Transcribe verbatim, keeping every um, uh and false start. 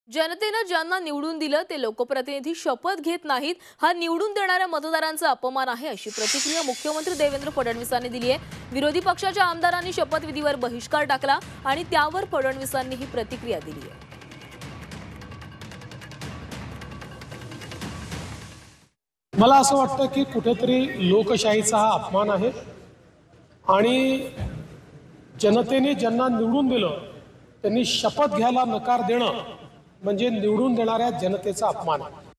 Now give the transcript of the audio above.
जनतेनं ज्यांना निवडून दिलं ते लोकप्रतिनिधी शपथ घेत नाहीत हा निवडून देणाऱ्या मतदारांचा अपमान आहे अशी प्रतिक्रिया मुख्यमंत्री देवेंद्र फडणवीसांनी दिली आहे। विरोधी पक्षाच्या आमदारांनी शपथविधीवर बहिष्कार टाकला आणि त्यावर फडणवीसांनी ही प्रतिक्रिया दिली आहे। मला असं वाटतं की कुठेतरी लोकशाहीचा हा अपमान आहे आणि जनतेने ज्यांना निवडून दिलं त्यांनी शपथ घ्यायला नकार देणं म्हणजे निवडून देणाऱ्या जनतेचा अपमान आहे।